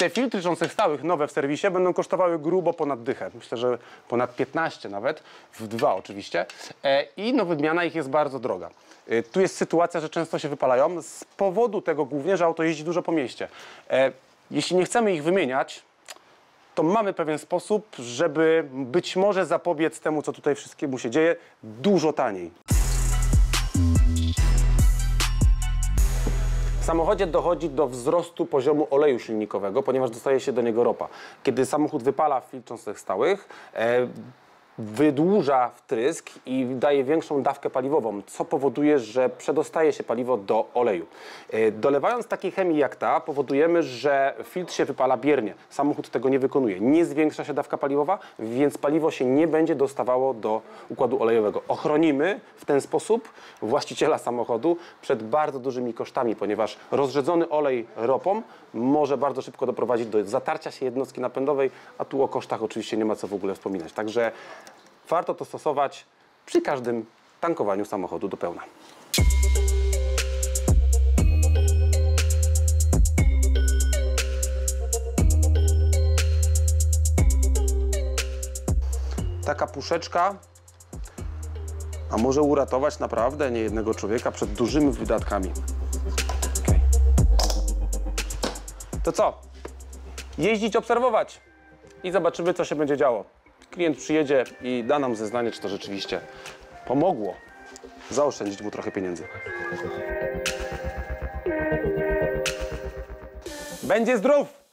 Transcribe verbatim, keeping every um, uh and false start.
te filtry cząstek stałych, nowe w serwisie, będą kosztowały grubo ponad dychę. Myślę, że ponad piętnaście nawet, w dwa oczywiście. E, I no, wymiana ich jest bardzo droga. E, tu jest sytuacja, że często się wypalają z powodu tego głównie, że auto jeździ dużo po mieście. E, jeśli nie chcemy ich wymieniać, to mamy pewien sposób, żeby być może zapobiec temu, co tutaj wszystkiemu się dzieje, dużo taniej. W samochodzie dochodzi do wzrostu poziomu oleju silnikowego, ponieważ dostaje się do niego ropa. Kiedy samochód wypala filtr cząstek stałych, e, wydłuża wtrysk i daje większą dawkę paliwową, co powoduje, że przedostaje się paliwo do oleju. E, dolewając takiej chemii jak ta, powodujemy, że filtr się wypala biernie. Samochód tego nie wykonuje. Nie zwiększa się dawka paliwowa, więc paliwo się nie będzie dostawało do układu olejowego. Ochronimy w ten sposób właściciela samochodu przed bardzo dużymi kosztami, ponieważ rozrzedzony olej ropą może bardzo szybko doprowadzić do zatarcia się jednostki napędowej, a tu o kosztach oczywiście nie ma co w ogóle wspominać. Także warto to stosować przy każdym tankowaniu samochodu do pełna. Taka puszeczka, a może uratować naprawdę niejednego człowieka przed dużymi wydatkami. Okay. To co? Jeździć, obserwować i zobaczymy, co się będzie działo. Klient przyjedzie i da nam zeznanie, czy to rzeczywiście pomogło zaoszczędzić mu trochę pieniędzy. Będzie zdrów!